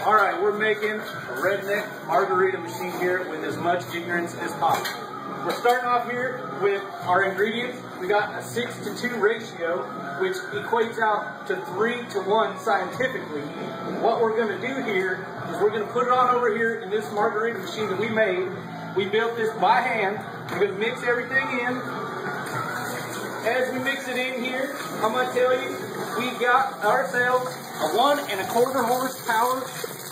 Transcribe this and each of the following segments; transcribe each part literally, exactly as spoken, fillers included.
All right, we're making a redneck margarita machine here with as much ignorance as possible. We're starting off here with our ingredients. We got a six to two ratio, which equates out to three to one scientifically. What we're going to do here is we're going to put it on over here in this margarita machine that we made. We built this by hand. We're going to mix everything in. As we mix it in here, I'm going to tell you, we got ourselves a one and a quarter horsepower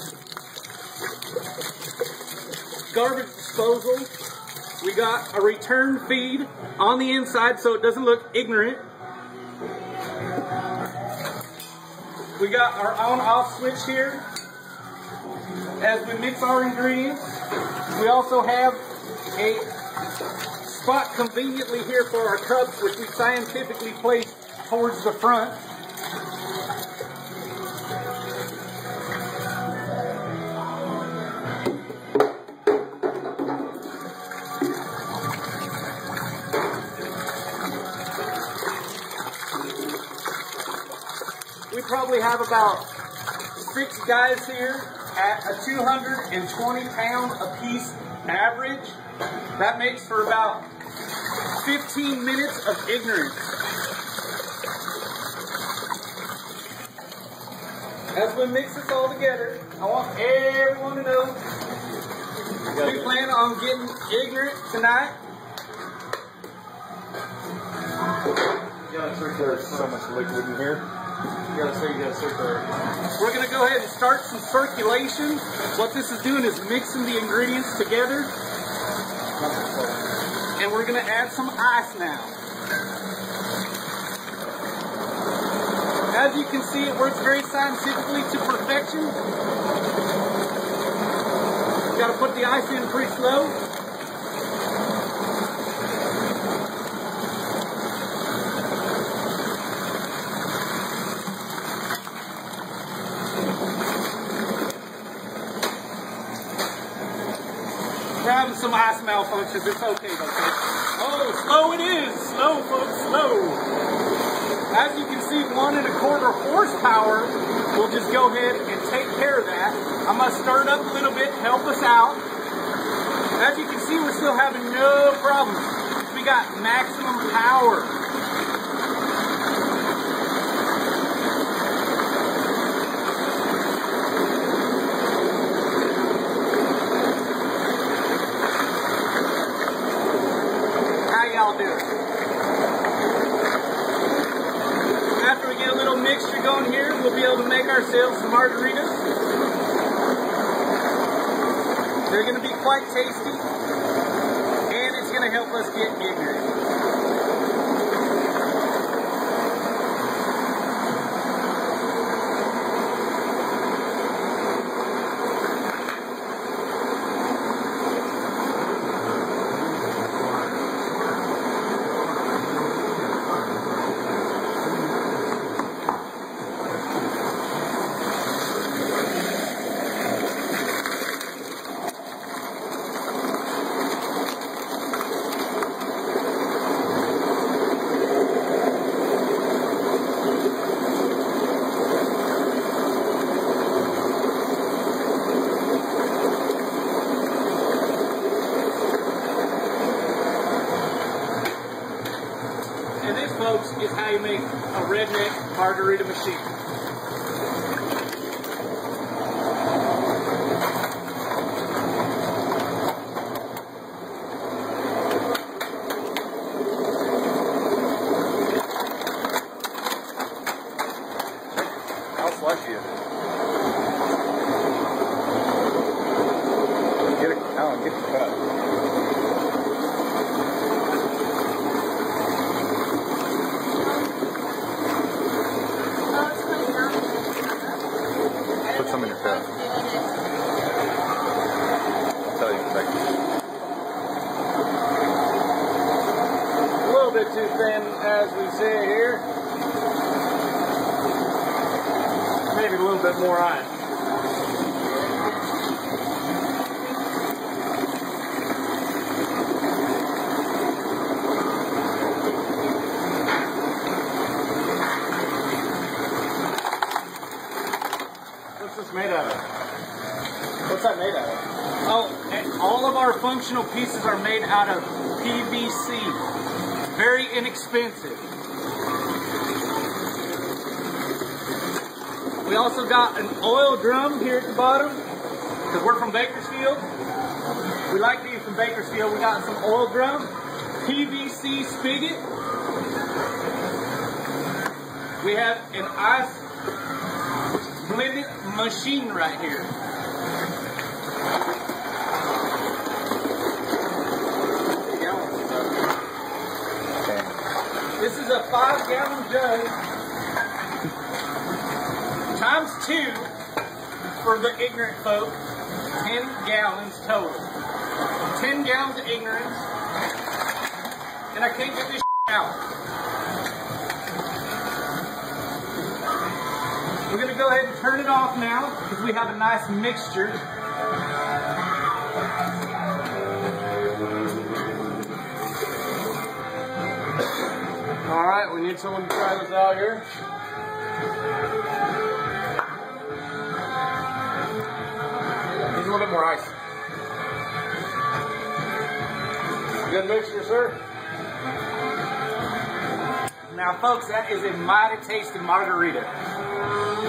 garbage disposal. We got a return feed on the inside so it doesn't look ignorant. We got our on-off switch here. As we mix our ingredients, we also have a spot conveniently here for our cups, which we scientifically place towards the front. We probably have about six guys here at a two hundred twenty pound a piece average. That makes for about fifteen minutes of ignorance. As we mix this all together, I want everyone to know we plan on getting ignorant tonight. There's so much liquid in here. You gotta say you gotta circulate. We're gonna go ahead and start some circulation. What this is doing is mixing the ingredients together. And we're gonna add some ice now. As you can see, it works very scientifically to perfection. You gotta put the ice in pretty slow. We're having some ice malfunctions. It's okay though, folks. Oh, slow it is. Slow, folks, slow. As you can see, one and a quarter horsepower. We'll just go ahead and take care of that. I'm going to stir it up a little bit, help us out. As you can see, we're still having no problems. We got maximum power. After we get a little mixture going here, we'll be able to make ourselves some margaritas. They're going to be quite tasty, and it's going to help us get ignorant. And this, folks, is how you make a redneck margarita machine. How slushy is it? Get it, Alan, get the cup. Put some in your cup. I'll tell you in a second. A little bit too thin, as we say here. Maybe a little bit more ice. this made out of? What's that made out of? Oh, and all of our functional pieces are made out of P V C. Very inexpensive. We also got an oil drum here at the bottom, because we're from Bakersfield. We like these from Bakersfield. We got some oil drum, P V C spigot. We have an ice blended machine right here. This is a five gallon jug times two for the ignorant folk, ten gallons total. ten gallons of ignorance, and I can't get this out. We're going to go ahead and turn it off now because we have a nice mixture. Alright, we need someone to try this out here. Needs a little bit more ice. Good mixture, sir. Now folks, that is a mighty tasty margarita.